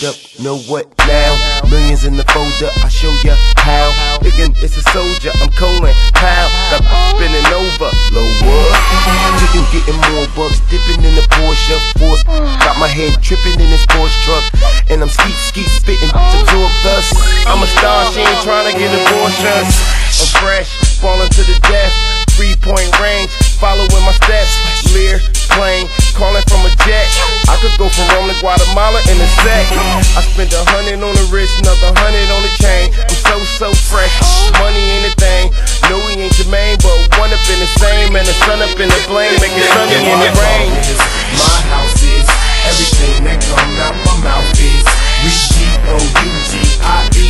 up, know what now? Millions in the folder, I show ya how. Thinking it's a soldier, I'm calling pow. Got spinning over, lower. Chicken getting more bucks, dipping in the Porsche. Force, got my head tripping in this Porsche truck. And I'm skeet spitting to absorb dust. I'm a star, she ain't trying to get abortions. I'm fresh, falling to the death. 3-point range, following my steps. Lear, plane, calling from a jet. I could go from Rome to Guatemala in a sec. I spent 100 on the wrist, another 100 on the chain. I'm so fresh, money ain't a thing. No, we ain't Jermaine, but one up in the same. And the sun up in the flame, make it sunny in the rain. My house is everything that come out my mouth is G-O-U-G-I-E.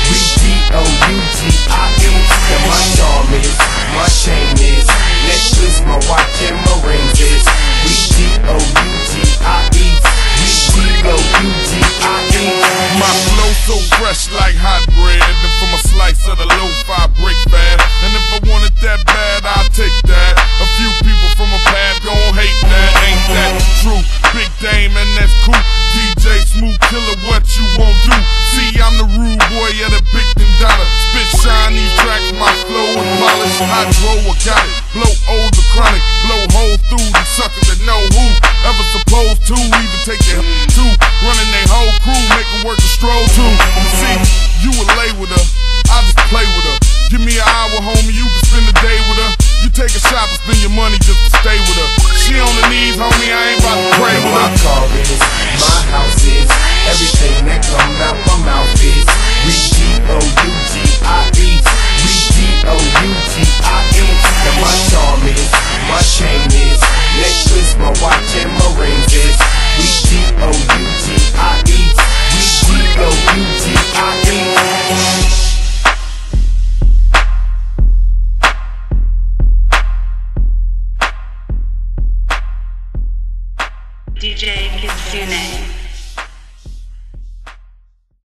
G-O-U-G-I-E. And my charm is, my chain is, necklace, my watch and my rings is G-O-U-G-I-E. G-O-U-G-I-E. My flow so fresh like hot bread. And for my slice of the lo-fi break fast. And if I want it that bad, I'll take that. A few people from a past gon' hate that. Ain't that true? Big Dame and that's cool. DJ Smooth Killer, what you won't do? See, I'm the rude boy of the big Dondada. Spit shine these tracks, my flow is polished. Hydro, I got it. Blow old the chronic. Blow holes through the suckers that know who ever supposed to even take their too. Running their whole crew, make them work a stroll too. See, you would lay with her, I just play with her. Give me an hour, homie, you can spend the day with her. You take a shot and spend your money just to stay with her. She on the knees, homie, I ain't about to pray with her. My car is, my house is, everything that come out my mouth is G-O-U-G-I-E. G-O-U-G-I-E. And my charm is, my chain is, necklace, my watch and my rings is G-O-U-G-I-E. G-O-U-G-I-E. DJ Kitsune.